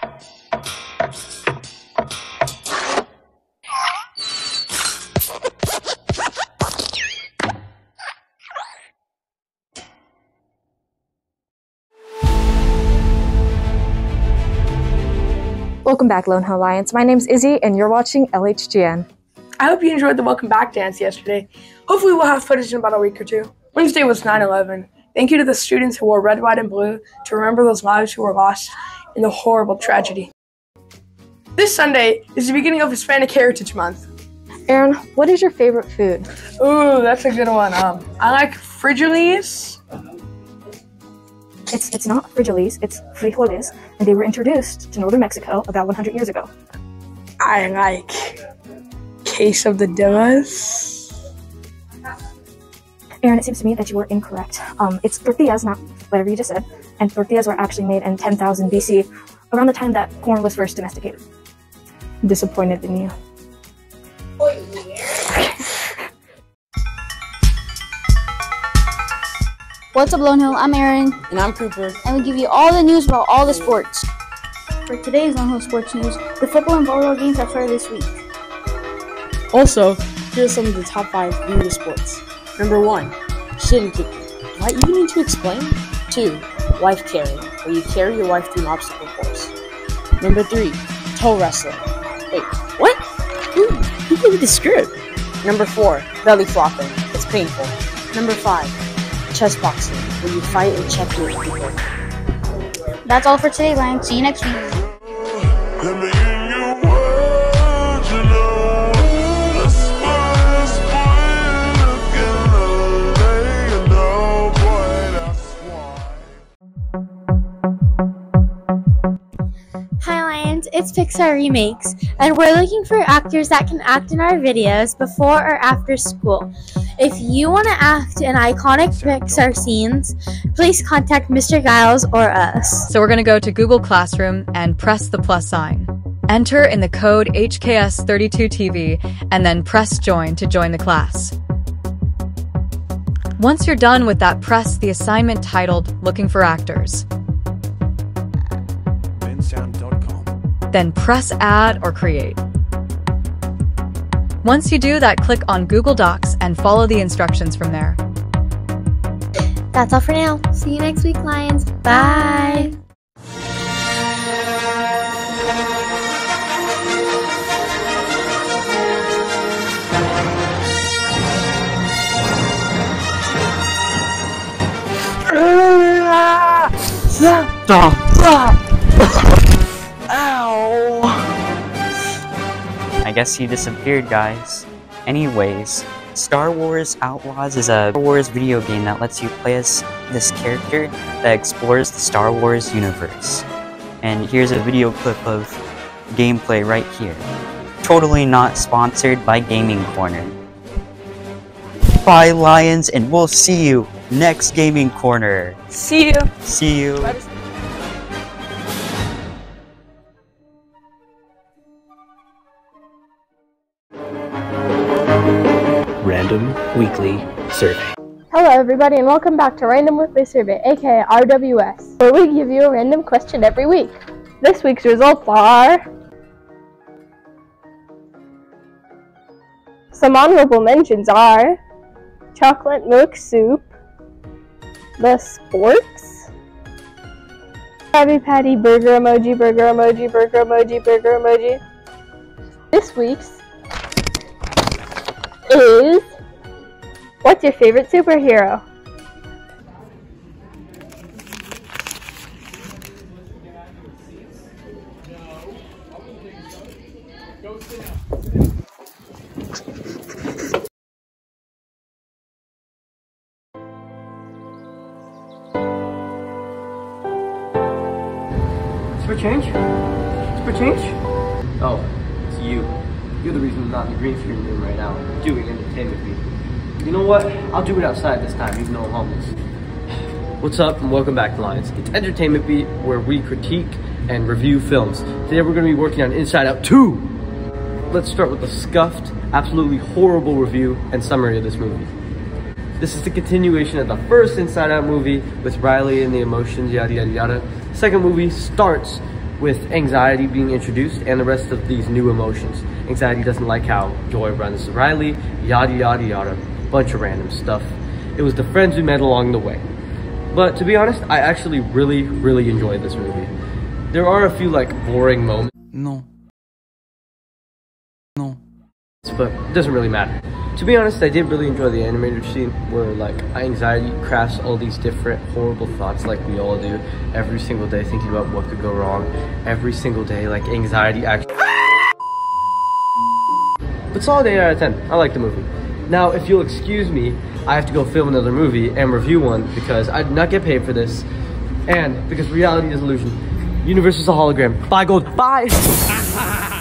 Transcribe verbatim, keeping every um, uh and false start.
Welcome back, Lone Hill Lions. My name's Izzy, and you're watching L H G N. I hope you enjoyed the welcome back dance yesterday. Hopefully we'll have footage in about a week or two. Wednesday was nine eleven. Thank you to the students who wore red, white, and blue to remember those lives who were lost in the horrible tragedy. This Sunday is the beginning of Hispanic Heritage Month. Aaron, what is your favorite food? Ooh, that's a good one. Um, I like frijoles. It's it's not frijoles, it's frijoles, and they were introduced to northern Mexico about one hundred years ago. I like quesadillas. Aaron, it seems to me that you were incorrect. Um, it's tortillas, not whatever you just said, and tortillas were actually made in ten thousand B C, around the time that corn was first domesticated. I'm disappointed in you. What's up, Lone Hill? I'm Aaron. And I'm Cooper. And we give you all the news about all the sports. For today's Lone Hill Sports News, the football and volleyball games have started this week. Also, here are some of the top five viewed sports. Number one, shin kicking. Do I even need to explain? Two, wife carrying, where you carry your wife through an obstacle course. Number three, toe wrestling. Wait, what? Who, who gave you the script? Number four, belly flopping. It's painful. Number five, chess boxing, where you fight and checkmate people. That's all for today, Lions. See you next week. Hi Lions, it's Pixar Remakes, and we're looking for actors that can act in our videos before or after school. If you want to act in iconic Pixar scenes, please contact Mister Giles or us. So we're going to go to Google Classroom and press the plus sign. Enter in the code H K S thirty-two T V and then press join to join the class. Once you're done with that, press the assignment titled Looking for Actors. Then press Add or Create. Once you do that, click on Google Docs and follow the instructions from there. That's all for now. See you next week, Lions. Bye! Ow! I guess he disappeared, guys. Anyways, Star Wars Outlaws is a Star Wars video game that lets you play as this character that explores the Star Wars universe. And here's a video clip of gameplay right here. Totally not sponsored by Gaming Corner. Bye, Lions, and we'll see you next Gaming Corner. See you. See you. Random Weekly Survey. Hello everybody and welcome back to Random Weekly Survey, aka R W S, where we give you a random question every week. This week's results are... Some honorable mentions are... Chocolate Milk Soup, The Sports, Krabby Patty Burger Emoji, Burger Emoji, Burger Emoji, Burger Emoji. This week's is... What's your favorite superhero? For change? For change? Oh, it's you. You're the reason I'm not in the green screen room right now, doing entertainment meeting. You know what? I'll do it outside this time, even though I'm homeless. What's up, and welcome back to Lions. It's Entertainment Beat, where we critique and review films. Today we're going to be working on Inside Out two. Let's start with the scuffed, absolutely horrible review and summary of this movie. This is the continuation of the first Inside Out movie with Riley and the emotions, yada yada yada. The second movie starts with anxiety being introduced and the rest of these new emotions. Anxiety doesn't like how Joy runs to Riley, yada yada yada, bunch of random stuff. It was the friends we met along the way. But to be honest, I actually really, really enjoyed this movie. There are a few like boring moments. No. No. But it doesn't really matter. To be honest, I did really enjoy the animated scene where like anxiety crafts all these different horrible thoughts like we all do every single day, thinking about what could go wrong every single day, like anxiety actually. But solid eight out of ten. I like the movie. Now, if you'll excuse me, I have to go film another movie and review one because I did not get paid for this, and because reality is illusion. Universe is a hologram. Bye, gold. Bye.